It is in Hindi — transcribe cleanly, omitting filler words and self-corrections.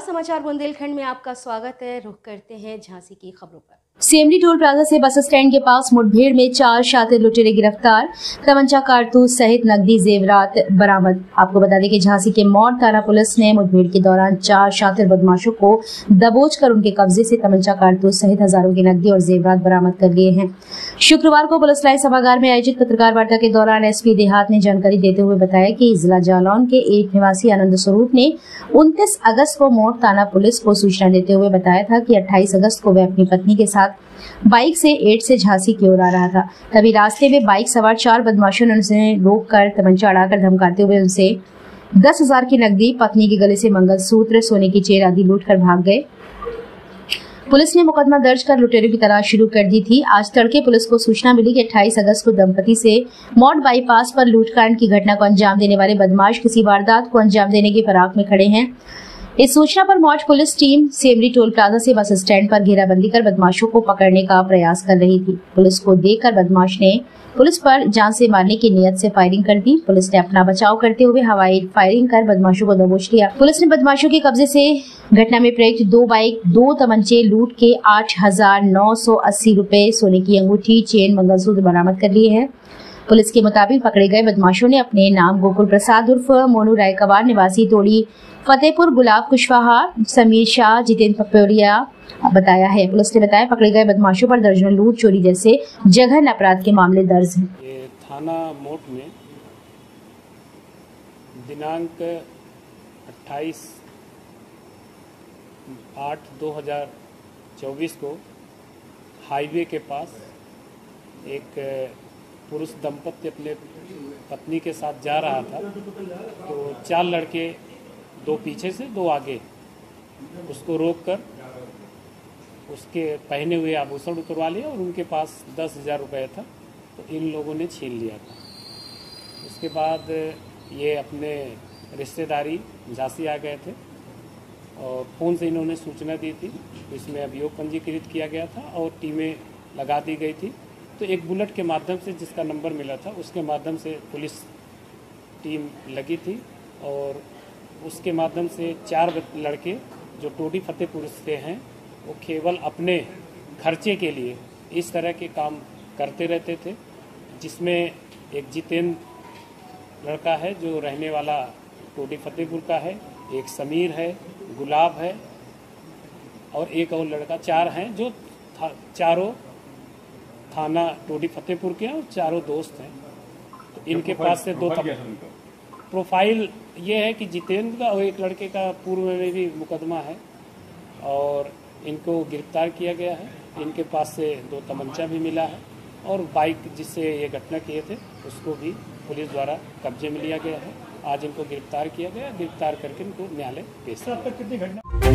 समाचार बुंदेलखंड में आपका स्वागत है। रुख करते हैं झांसी की खबरों पर। सेमरी टोल प्लाजा से बस स्टैंड के पास मुठभेड़ में 4 शातिर लुटेरे गिरफ्तार, तमंचा कारतूस सहित नकदी जेवरात बरामद। आपको बता दें कि झांसी के मौड़ थाना पुलिस ने मुठभेड़ के दौरान 4 शातिर बदमाशों को दबोच कर उनके कब्जे से तमंचा कारतूस सहित हजारों की नकदी और जेवरात बरामद कर लिए हैं। शुक्रवार को पुलिस लाइन सभागार में आयोजित पत्रकार वार्ता के दौरान एसपी देहात ने जानकारी देते हुए बताया कि जिला जालौन के एक निवासी आनंद स्वरूप ने 29 अगस्त को मौड़ थाना पुलिस को सूचना देते हुए बताया था कि 28 अगस्त को वह अपनी पत्नी के साथ बाइक से एट से झांसी की ओर आ रहा था। तभी रास्ते में बाइक सवार 4 बदमाशों ने उसे रोककर तमंचा अड़ाकर धमकाते हुए उनसे 10,000 की नकदी, पत्नी के गले से मंगलसूत्र, सोने की चेन आदि लूटकर भाग गए। पुलिस ने मुकदमा दर्ज कर लुटेरों की तलाश शुरू कर दी थी। आज तड़के पुलिस को सूचना मिली कि 28 अगस्त को दंपति से मौड़ बाईपास पर लूटकांड की घटना को अंजाम देने वाले बदमाश किसी वारदात को अंजाम देने की फिराक में खड़े हैं। इस सूचना पर मौड़ police team Semri toll plaza से बस स्टैंड पर घेराबंदी कर बदमाशों को पकड़ने का प्रयास कर रही थी। पुलिस को देखकर बदमाश ने पुलिस पर जान से मारने की नियत से फायरिंग कर दी। पुलिस ने अपना बचाव करते हुए हवाई फायरिंग कर बदमाशों को दबोच लिया। पुलिस ने बदमाशों के कब्जे से घटना में प्रयुक्त 2 बाइक, 2 तमंचे लूट के 8,980 रुपए, सोने की अंगूठी, चेन, मंगलसूत्र बरामद कर लिए हैं। पुलिस के मुताबिक पकड़े गए बदमाशों ने अपने नाम गोकुल प्रसाद उर्फ मोनू रायकवार निवासी तोड़ी फतेहपुर, गुलाब कुशवाहा, समीर शाह, जितेंद्र पपोरिया बताया है। पुलिस ने बताया पकड़े गए बदमाशों पर दर्जनों लूट, चोरी जैसे जघन्य अपराध के मामले दर्ज हैं। ये थाना मोट में दिनांक 28/8/2024 को हाईवे के पास एक पुरुष दंपत्ति अपने पत्नी के साथ जा रहा था, तो 4 लड़के, 2 पीछे से 2 आगे, उसको रोककर उसके पहने हुए आभूषण उतरवा लिया और उनके पास 10,000 रुपये था, तो इन लोगों ने छीन लिया था। उसके बाद ये अपने रिश्तेदारी झांसी आ गए थे और फ़ोन से इन्होंने सूचना दी थी। इसमें अभियोग पंजीकृत किया गया था और टीमें लगा दी गई थी। तो एक बुलेट के माध्यम से जिसका नंबर मिला था उसके माध्यम से पुलिस टीम लगी थी और उसके माध्यम से 4 लड़के जो टोडी फतेहपुर से हैं, वो केवल अपने खर्चे के लिए इस तरह के काम करते रहते थे, जिसमें एक जितेंद्र लड़का है जो रहने वाला टोडी फतेहपुर का है, एक समीर है, गुलाब है और एक और लड़का, 4 हैं जो चारों थाना टोडी फतेहपुर के हैं और चारों दोस्त हैं। तो इनके पास से 2 प्रोफाइल ये है कि जितेंद्र का और एक लड़के का पूर्व में भी मुकदमा है और इनको गिरफ्तार किया गया है। इनके पास से 2 तमंचा भी मिला है और बाइक जिससे ये घटना किए थे उसको भी पुलिस द्वारा कब्जे में लिया गया है। आज इनको गिरफ्तार किया गया, गिरफ्तार करके इनको न्यायालय पेश किया।